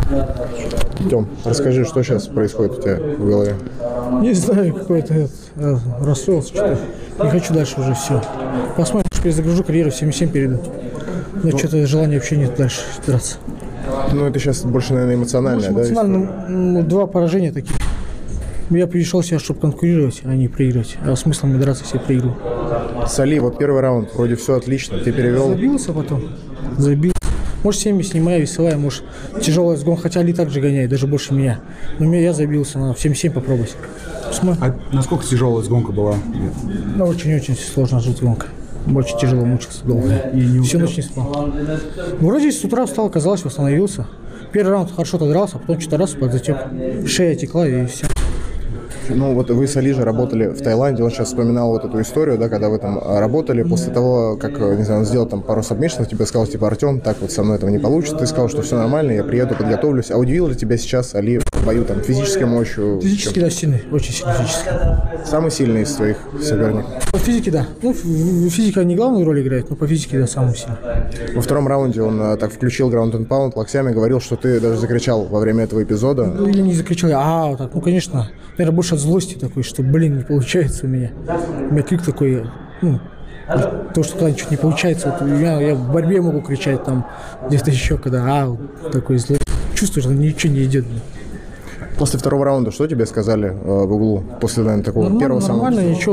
Тём, расскажи, что сейчас происходит у тебя в голове? Не знаю, какой-то расстроился, что-то. Не хочу дальше уже все. Посмотрим, что перезагружу карьеру, 7-7 перейду. Но что-то желания вообще нет дальше драться. Ну, это сейчас больше, наверное, эмоциональное, да? Эмоционально, два поражения таких. Я пришел сюда, чтобы конкурировать, а не проигрывать. А смыслом не драться, все проигрываю. С Али, вот первый раунд, вроде все отлично, ты перевел. Забился потом. Забил. Может, 70 не моя весовая, может, тяжелая сгон, хотя Али также гоняет, даже больше меня. Но я забился, надо в 7-7 попробовать. А насколько тяжелая сгонка была? Ну, очень-очень сложно жить гонкой. Очень тяжело, мучился долго. Всю ночь не спал. Вроде с утра встал, казалось, восстановился. Первый раунд хорошо отодрался, а потом что-то раз подзатек. Шея текла и все. Ну, вот вы с Али же работали в Таиланде, он сейчас вспоминал вот эту историю, да, когда вы там работали, после того, как, не знаю, он сделал там пару сабмишенов, тебе сказал, типа, Артем, так вот со мной этого не получится, ты сказал, что все нормально, я приеду, подготовлюсь. А удивил ли тебя сейчас Али в бою там физической мощью? Физически, да, сильный, очень сильный физически. Самый сильный из твоих соперников? По физике, да. Ну, физика не главную роль играет, но по физике, да, самый сильный. Во втором раунде он так включил ground and pound локтями, говорил, что ты даже закричал во время этого эпизода. Ну, я не закричал, вот так. Ну, конечно, наверное, больше от злости такой, что, не получается у меня. У меня крик такой, то, что когда ничего не получается, вот я в борьбе могу кричать там, где-то еще, когда, вот такой злой. Чувствую, что ничего не идет. После второго раунда что тебе сказали в углу? После, наверное, такого первого самого? Нормально, ничего,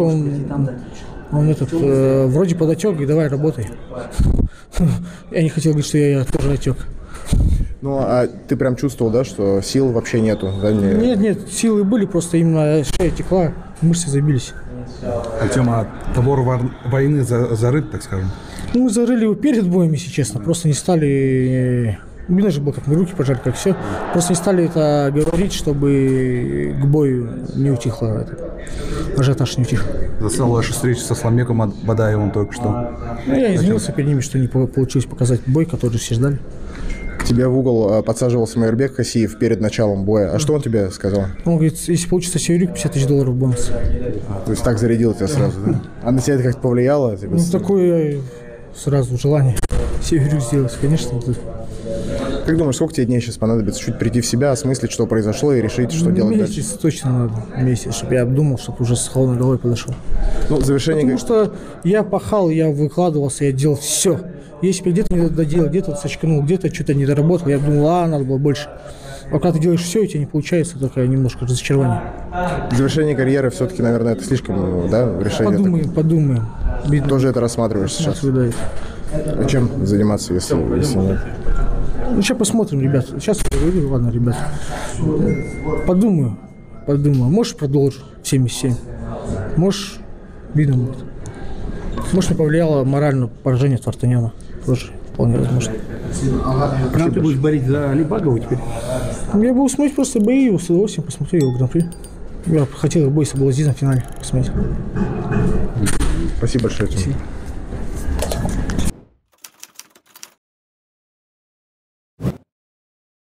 он вроде подотек, и давай работай. Я не хотел говорить, что я тоже отек. Ну, а ты прям чувствовал, да, что сил вообще нету? Да, Нет, силы были, просто именно шея текла, мышцы забились. А тема табор войны зарыт, так скажем? Ну, мы зарыли его перед боем, если честно, просто не стали... Видно же было, как мы руки пожали, как все. Просто не стали это говорить, чтобы к бою не утихло, ажиотаж не утих. Застала ваша встреча со Сламбеком Бадаевым только что. Я извинился перед ними, что не получилось показать бой, который все ждали. К тебе в угол подсаживался Майырбек Хасиев перед началом боя. А что он тебе сказал? Он говорит, если получится Северюк, $50 000 бонус. То есть так зарядил тебя сразу, да? А на тебя это как-то повлияло? Ну, такое сразу желание Северюк сделать, конечно. Как думаешь, сколько тебе дней сейчас понадобится чуть прийти в себя, осмыслить, что произошло, и решить, что делать дальше? Месяц точно надо. Месяц, чтобы я обдумал, чтобы уже с холодной головой подошел. Ну, завершение... Потому что я пахал, я выкладывался, я делал все. Если бы где-то не доделал, где-то сочканул, где-то что-то не доработал, я думал, надо было больше. А когда ты делаешь все, и тебе не получается, такое немножко разочарование. Завершение карьеры все-таки, наверное, это слишком, да, решение? Подумаем. Видно. Тоже это рассматриваешь сейчас? Да. А чем заниматься, если нет? Ну, сейчас посмотрим, ребят. Сейчас я говорю, ладно, ребят. Подумаю. Можешь продолжу 77. Можешь, видно будет. Может, мне повлияло морально поражение от Вартаняна. Тоже вполне возможно. А ты будешь борить за Алибагову теперь? Я буду смотреть просто бои, его с удовольствием посмотрю его гран-при. Я хотел бой с Абдулазизом в финале посмотреть. Спасибо большое, Тим.